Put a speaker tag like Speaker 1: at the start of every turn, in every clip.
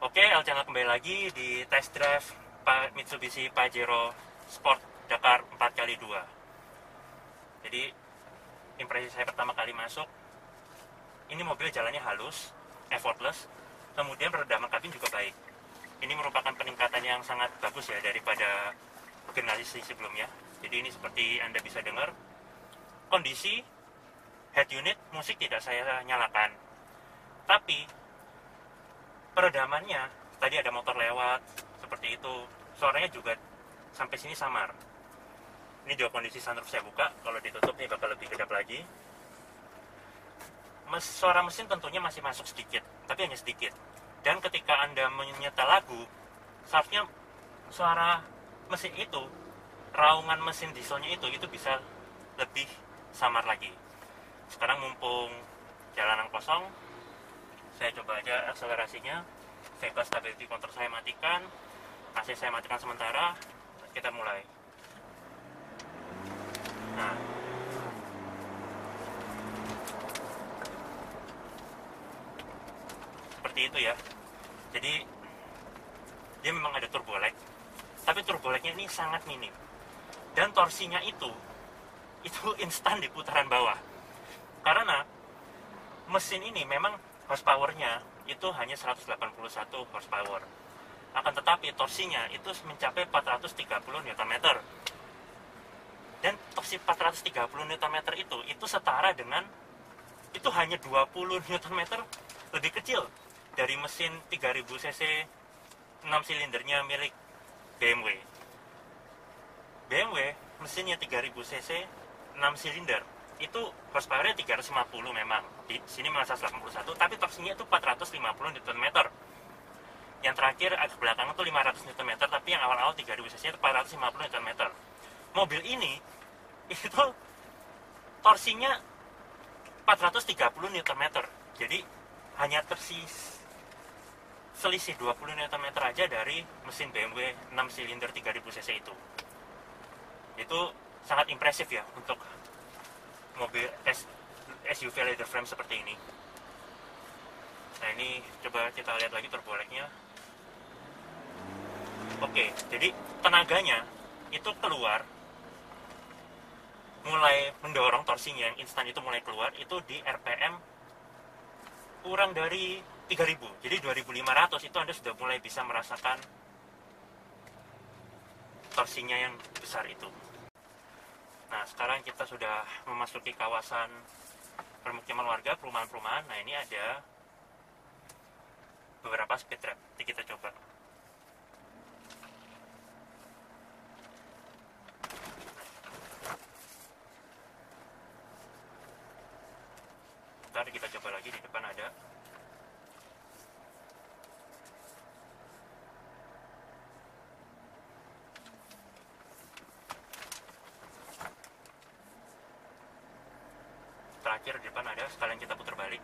Speaker 1: Oke, El channel kembali lagi di test drive Mitsubishi Pajero Sport Dakar 4x2. Jadi, impresi saya pertama kali masuk, ini mobil jalannya halus, effortless, kemudian peredaman kabin juga baik. Ini merupakan peningkatan yang sangat bagus ya daripada generasi sebelumnya. Jadi ini seperti Anda bisa dengar, kondisi head unit musik tidak saya nyalakan. Tapi peredamannya, tadi ada motor lewat, seperti itu. Suaranya juga sampai sini samar. Ini juga kondisi sunroof saya buka, kalau ditutup ini bakal lebih kedap lagi. Suara mesin tentunya masih masuk sedikit, tapi hanya sedikit. Dan ketika Anda menyetel lagu, seharusnya suara mesin itu, raungan mesin dieselnya itu bisa lebih samar lagi. Sekarang mumpung jalanan kosong, saya coba aja akselerasinya. Vehicle stability control saya matikan, AC saya matikan sementara. Kita mulai. Nah, seperti itu ya. Jadi dia memang ada turbo lag, tapi turbo lagnya ini sangat minim, dan torsinya itu instan di putaran bawah. Karena mesin ini memang horsepower-nya itu hanya 181 horsepower. Akan tetapi torsinya itu mencapai 430 Nm. Dan torsi 430 Nm itu setara dengan, itu hanya 20 Nm lebih kecil dari mesin 3000 cc 6 silindernya milik BMW. BMW mesinnya 3000 cc 6 silinder itu horsepower-nya 350 memang. Di sini memang 181, tapi torsinya itu 450 Nm. Yang terakhir agak belakang itu 500 Nm, tapi yang awal-awal 3000 cc itu 450 Nm. Mobil ini itu torsinya 430 Nm. Jadi hanya selisih 20 Nm aja dari mesin BMW 6 silinder 3000 cc itu. Itu sangat impresif ya untuk mobil SUV leather frame seperti ini. Nah, ini coba kita lihat lagi turbo lag-nya. Oke, jadi tenaganya itu keluar, mulai mendorong torsinya yang instan itu mulai keluar itu di RPM kurang dari 3000. Jadi 2500 itu Anda sudah mulai bisa merasakan torsinya yang besar itu. Nah, sekarang kita sudah memasuki kawasan permukiman warga, perumahan-perumahan. Nah, ini ada beberapa speed trap. Nanti kita coba. Ntar kita coba lagi, di depan ada. Terakhir di depan ada, sekalian kita putar balik.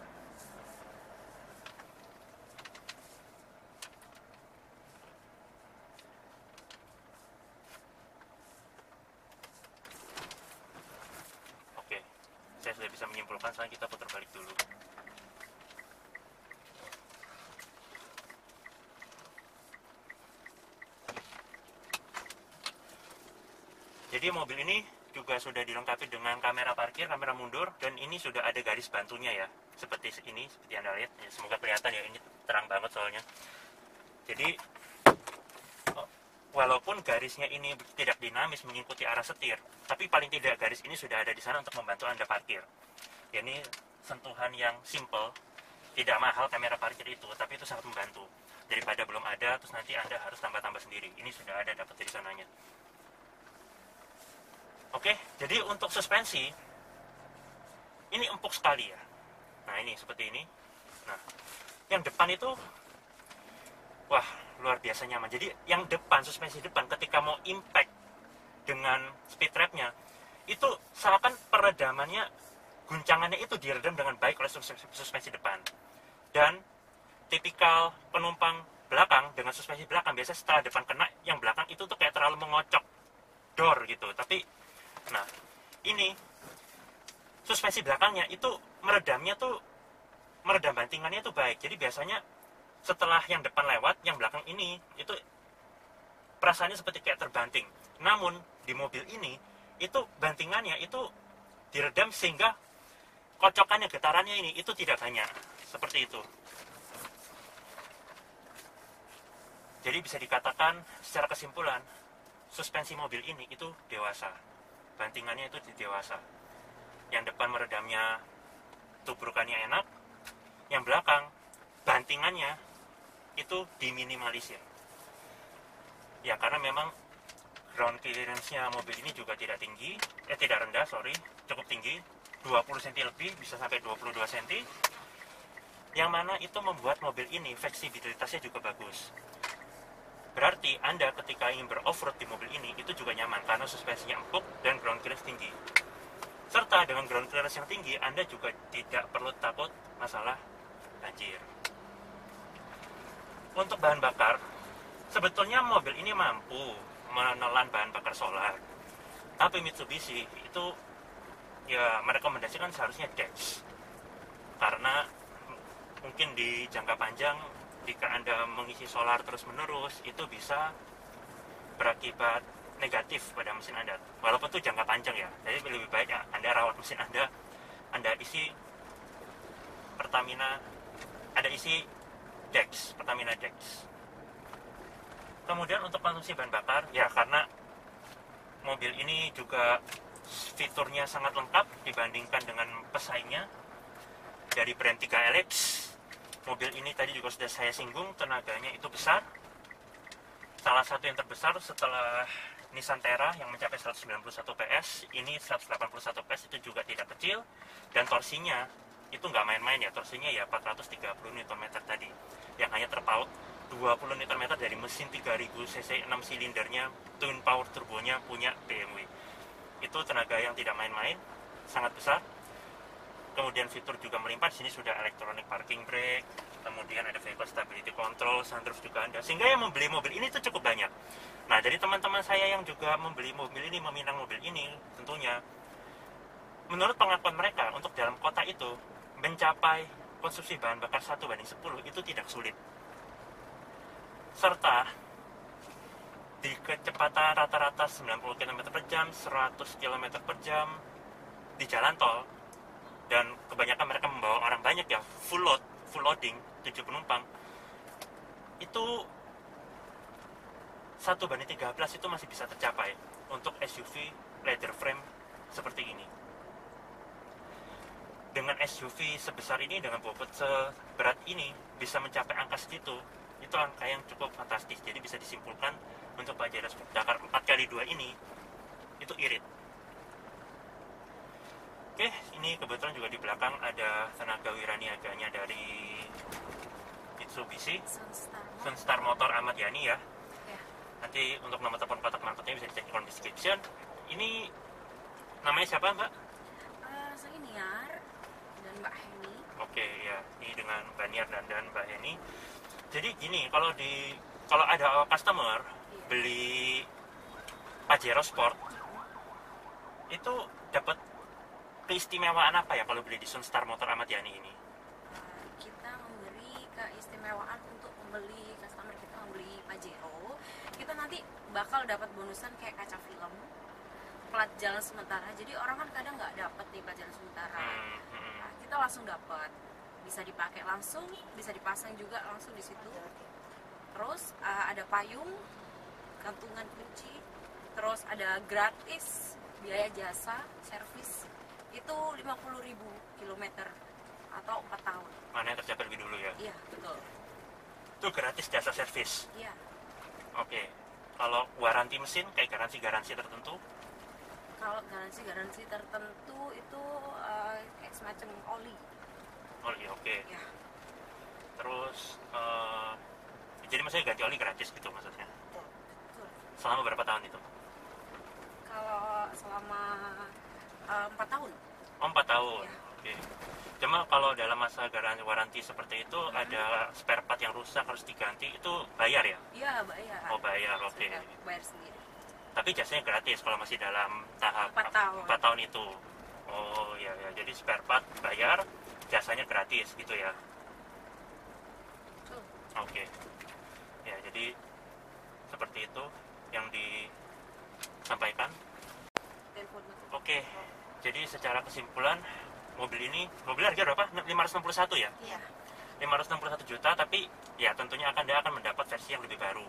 Speaker 1: Oke, saya sudah bisa menyimpulkan, sekarang kita putar balik dulu. Jadi mobil ini juga sudah dilengkapi dengan kamera parkir, kamera mundur, dan ini sudah ada garis bantunya ya, seperti ini, seperti Anda lihat. Ya, semoga kelihatan ya, ini terang banget soalnya. Jadi walaupun garisnya ini tidak dinamis mengikuti arah setir, tapi paling tidak garis ini sudah ada di sana untuk membantu Anda parkir. Ya, ini sentuhan yang simple, tidak mahal kamera parkir itu, tapi itu sangat membantu. Daripada belum ada, terus nanti Anda harus tambah-tambah sendiri. Ini sudah ada, dapat dari sananya. Oke, jadi untuk suspensi ini empuk sekali ya. Nah, ini seperti ini. Nah, yang depan itu wah, luar biasa nyaman. Jadi yang depan, suspensi depan ketika mau impact dengan speed trap-nya itu seakan peredamannya, guncangannya itu diredam dengan baik oleh suspensi depan. Dan tipikal penumpang belakang dengan suspensi belakang, biasanya setelah depan kena, yang belakang itu tuh kayak terlalu mengocok door gitu. Tapi nah, ini suspensi belakangnya itu meredam bantingannya itu baik. Jadi biasanya setelah yang depan lewat, yang belakang ini itu perasaannya seperti kayak terbanting. Namun di mobil ini itu bantingannya itu diredam sehingga kocokannya, getarannya ini itu tidak banyak, seperti itu. Jadi bisa dikatakan secara kesimpulan, suspensi mobil ini itu dewasa, bantingannya itu dewasa. Yang depan meredamnya, tubrukannya enak, yang belakang bantingannya itu diminimalisir. Ya karena memang ground clearance-nya mobil ini juga tidak tinggi, tidak rendah, cukup tinggi, 20 cm lebih, bisa sampai 22 cm, yang mana itu membuat mobil ini fleksibilitasnya juga bagus. Berarti Anda ketika ingin beroff-road di mobil ini itu juga nyaman karena suspensinya empuk dan ground clearance tinggi. Serta dengan ground clearance yang tinggi, Anda juga tidak perlu takut masalah banjir. Untuk bahan bakar, sebetulnya mobil ini mampu menelan bahan bakar solar. Tapi Mitsubishi itu ya merekomendasikan seharusnya DEX. Karena mungkin di jangka panjang jika Anda mengisi solar terus-menerus itu bisa berakibat negatif pada mesin Anda. Walaupun itu jangka panjang ya. Jadi lebih baik ya Anda rawat mesin Anda isi Pertamina, Anda isi DEX, Pertamina DEX. Kemudian untuk konsumsi bahan bakar, ya karena mobil ini juga fiturnya sangat lengkap dibandingkan dengan pesaingnya dari brand 3 Ellipse. Mobil ini tadi juga sudah saya singgung, tenaganya itu besar. Salah satu yang terbesar setelah Nissan Terra yang mencapai 191 PS, ini 181 PS, itu juga tidak kecil. Dan torsinya itu nggak main-main ya, torsinya ya 430 Nm tadi, yang hanya terpaut 20 Nm dari mesin 3000 cc 6 silindernya, twin power turbonya punya BMW. Itu tenaga yang tidak main-main, sangat besar. Kemudian fitur juga melimpah, di sini sudah electronic parking brake, kemudian ada vehicle stability control, sunroof juga ada. Sehingga yang membeli mobil ini tuh cukup banyak. Nah, dari teman-teman saya yang juga membeli mobil ini, meminang mobil ini, tentunya menurut pengakuan mereka untuk dalam kota itu mencapai konsumsi bahan bakar 1:10 itu tidak sulit. Serta di kecepatan rata-rata 90 km per jam, 100 km per jam di jalan tol, dan kebanyakan mereka membawa orang banyak ya, full loading, 7 penumpang, itu 1:13 itu masih bisa tercapai untuk SUV leather frame seperti ini. Dengan SUV sebesar ini, dengan bobot seberat ini, bisa mencapai angka segitu, itu angka yang cukup fantastis. Jadi bisa disimpulkan untuk Pajero Sport Dakar 4x2 ini, itu irit. Oke, ini kebetulan juga di belakang ada tenaga wiraniaganya dari Mitsubishi, Sunstar Motor Ahmad Yani ya. Nanti untuk nomor telepon kontak marketnya bisa dicek di description. Ini namanya siapa, Mbak?
Speaker 2: Saya Niar dan Mbak Heni.
Speaker 1: Oke, ya, ini dengan Mbak Niar dan Mbak Heni. Jadi gini, kalau ada customer beli Pajero Sport, itu dapat keistimewaan apa ya kalau beli di Sunstar Motor Ahmad Yani ini?
Speaker 2: Kita memberi keistimewaan untuk membeli customer kita membeli Pajero, kita nanti bakal dapat bonusan kayak kaca film, plat jalan sementara. Jadi orang kan kadang nggak dapat nih plat jalan sementara. Nah, kita langsung dapat, bisa dipakai langsung, bisa dipasang juga langsung di situ. Terus ada payung, gantungan kunci, terus ada gratis biaya jasa servis itu 50.000 km atau 4 tahun.
Speaker 1: Mana yang tercapai lebih dulu ya?
Speaker 2: Iya, betul.
Speaker 1: Itu gratis jasa servis?
Speaker 2: Iya.
Speaker 1: Oke. Kalau garansi mesin, kayak garansi tertentu?
Speaker 2: Kalau garansi tertentu itu kayak semacam oli.
Speaker 1: Oli, oke.
Speaker 2: Ya.
Speaker 1: Terus, jadi maksudnya ganti oli gratis gitu maksudnya?
Speaker 2: Betul.
Speaker 1: Selama berapa tahun itu?
Speaker 2: Kalau selama 4 tahun.
Speaker 1: Oh, 4 tahun.
Speaker 2: Ya.
Speaker 1: Oke. Cuma kalau dalam masa garansi waranti seperti itu ada spare part yang rusak harus diganti, itu bayar ya?
Speaker 2: Iya, bayar.
Speaker 1: Oh, bayar, oke.
Speaker 2: Bayar sendiri.
Speaker 1: Tapi jasanya gratis kalau masih dalam tahap
Speaker 2: 4 tahun.
Speaker 1: 4 tahun itu. Oh, ya. Jadi spare part bayar, jasanya gratis gitu ya.
Speaker 2: Betul.
Speaker 1: Oke. Ya, jadi seperti itu yang disampaikan. Oke. Jadi secara kesimpulan, mobil harga berapa? 561 ya?
Speaker 2: Iya.
Speaker 1: 561 juta, tapi ya tentunya dia akan mendapat versi yang lebih baru.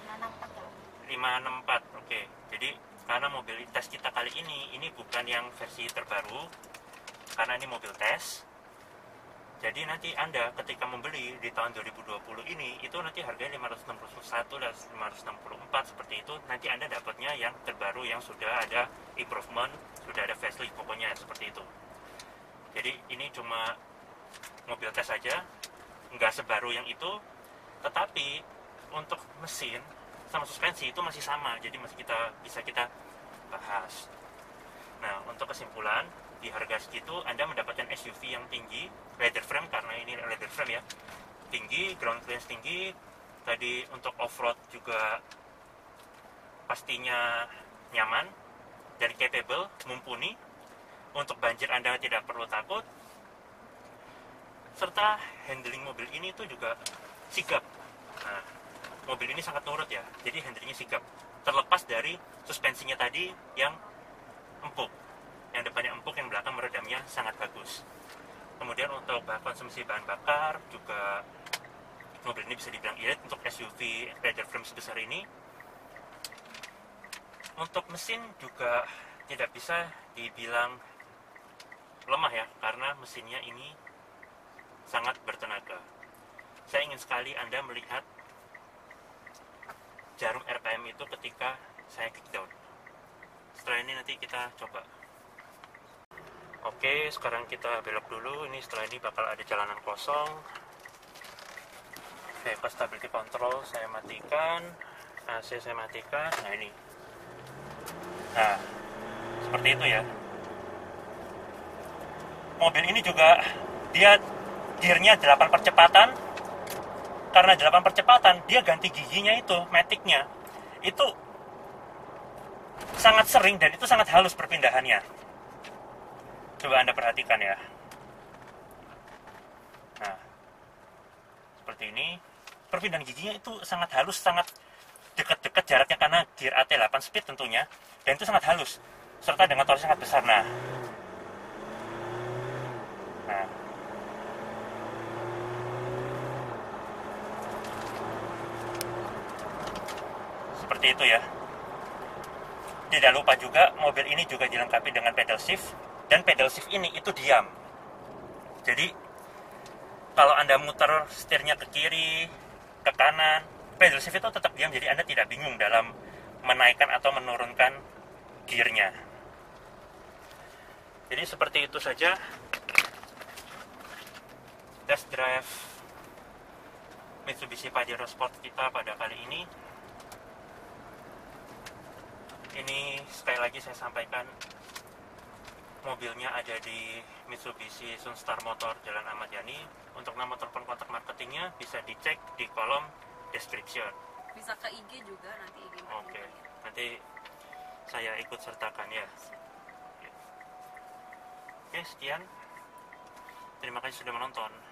Speaker 1: 564. Oke. Jadi karena mobil tes kita kali ini bukan yang versi terbaru, karena ini mobil tes. Jadi nanti Anda ketika membeli di tahun 2020 ini, itu nanti harganya 561 dan 564 seperti itu. Nanti Anda dapatnya yang terbaru, yang sudah ada improvement, sudah ada facelift, pokoknya seperti itu. Jadi ini cuma mobil tes saja, nggak sebaru yang itu. Tetapi untuk mesin sama suspensi itu masih sama, jadi masih bisa kita bahas. Nah, untuk kesimpulan, di harga segitu Anda mendapatkan SUV yang tinggi, leather frame, karena ini leather frame ya, tinggi, ground clearance tinggi. Tadi untuk off-road juga pastinya nyaman dan capable, mumpuni. Untuk banjir Anda tidak perlu takut. Serta handling mobil ini tuh juga sigap. Nah, mobil ini sangat nurut ya, jadi handlingnya sigap. Terlepas dari suspensinya tadi yang empuk, yang depannya empuk, yang belakang meredamnya sangat bagus. Kemudian untuk konsumsi bahan bakar juga mobil ini bisa dibilang irit untuk SUV leather frame sebesar ini. Untuk mesin juga tidak bisa dibilang lemah ya, karena mesinnya ini sangat bertenaga. Saya ingin sekali Anda melihat jarum RPM itu ketika saya kick down. Setelah ini nanti kita coba. Oke, sekarang kita belok dulu. Ini setelah ini bakal ada jalanan kosong. Vehicle stability control saya matikan, AC saya matikan. Nah ini. Nah, seperti itu ya. Mobil ini juga dia gearnya 8 percepatan. Karena 8 percepatan, dia ganti giginya itu, maticnya itu sangat sering dan itu sangat halus perpindahannya. Coba Anda perhatikan ya. Nah, seperti ini. Perpindahan giginya itu sangat halus, sangat dekat-dekat jaraknya karena gear AT8 speed tentunya, dan itu sangat halus serta dengan torsi sangat besar. Nah, seperti itu ya. Tidak lupa juga mobil ini juga dilengkapi dengan pedal shift, dan pedal shift ini itu diam. Jadi kalau Anda muter setirnya ke kiri, ke kanan, pedal shift itu tetap diam, jadi Anda tidak bingung dalam menaikkan atau menurunkan gearnya. Jadi seperti itu saja test drive Mitsubishi Pajero Sport kita pada kali ini. Ini sekali lagi saya sampaikan, mobilnya ada di Mitsubishi Sunstar Motor Jalan Ahmad Yani. Untuk nomor telepon kontak marketingnya bisa dicek di kolom description.
Speaker 2: Bisa ke IG juga nanti IG.
Speaker 1: Oke, nanti saya ikut sertakan ya. Oke, sekian. Terima kasih sudah menonton.